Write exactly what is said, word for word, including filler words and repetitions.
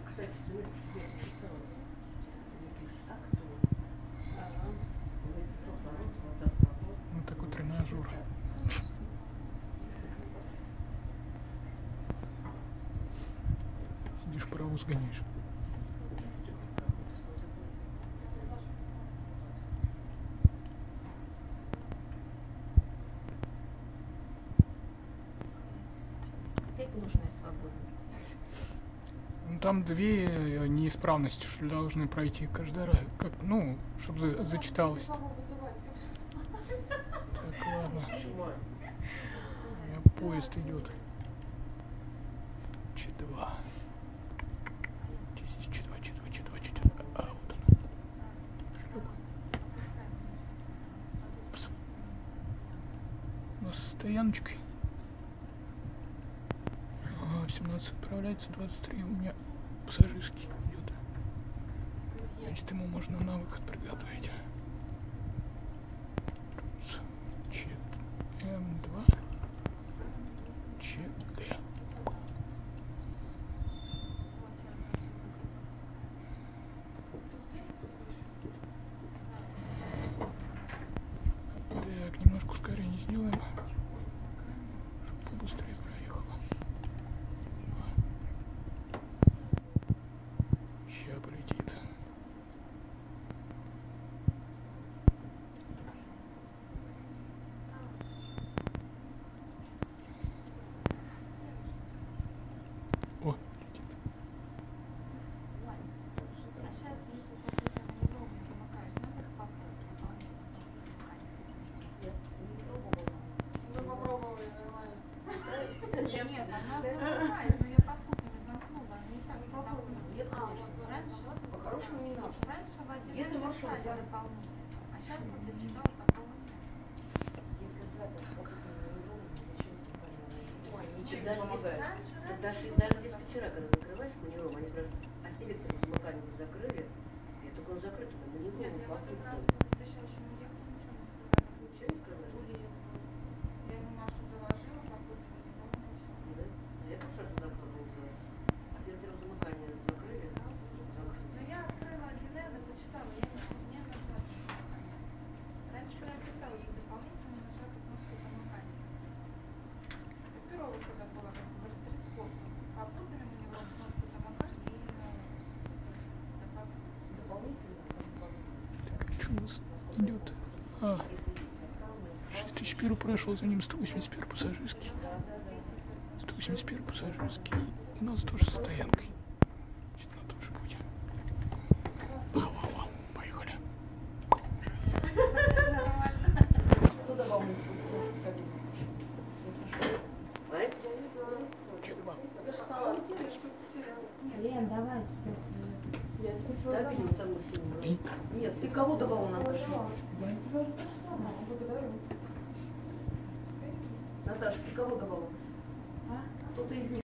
Кстати, смс тебе написала. Ты не пишешь, а кто? Ага. Ну такой тренажер. Сидишь, паровоз гоняешь. Опять ложная свободность. Ну, там две неисправности, что должны пройти каждый раз. Как, ну, чтобы за зачиталось. Так, ладно. У меня поезд идет. Ч два. Здесь Ч два, Ч два, Ч два, Ч два. А, вот она. Шлюп. Пс. У нас с стояночкой. Ага, в семнадцать отправляется, двадцать три у меня пассажирский идет. Значит, ему можно на выход приготовить. Ч М два. Ч Д. Так, немножко ускорение сделаем, чтобы побыстрее проехало. Ща полетит. О, летит. А сейчас, если какой-то неровный замыкаешь, надо попробовать дополнительно. Нет, не пробовала. Ну попробовали, нормально. Нет, она замыкает, но я попутно замкнула, она и так не замкнула. Нет, А, конечно. вот раньше, По-хорошему не надо. раньше в один Если маршрут писали занят. дополнительно, а сейчас вот дочитала такого нет. Если запят попутно не ровно, зачем снимать? Ой, Ничего не даже помогает. не Раньше, Да раньше даже, было даже так. диспетчера, когда закрываешь маневром, они спрашивают, а селектор замыкания вы закрыли? Я только он закрыт, но не Нет, я в попутно. этот раз по запрещающему ехала, ничего не сказали. Ничего не сказали? Гулиев был. Я ему маршрут доложила, попутно не помню, все. Да? А я прошлый раз туда организовала. А селектор замыкания закрыли? Но Закрыли. я открыла один Н и почитала, я не, не нажала замыкание. Раньше я писала, что дополнительно нажата кнопку замыкания. Первого когда была, как говорит, три способа. Попутными маневром кнопку замыкания и на захват. Дополнительно там Так, что у нас идет? А, шесть тысяч первый прошел, за ним сто восемьдесят первый пассажирский. сто восемьдесят первый пассажирский. И у нас тоже со стоянкой. Значит, на том же пути. Ау-ау-ау, поехали. Кто добавил свой кабину? А? Ч два. Лен, давай. Я тебе Да, видимо, там еще И? нет, ты кого давал нам пошли? Наташа, ты кого давала? А? Кто-то из них.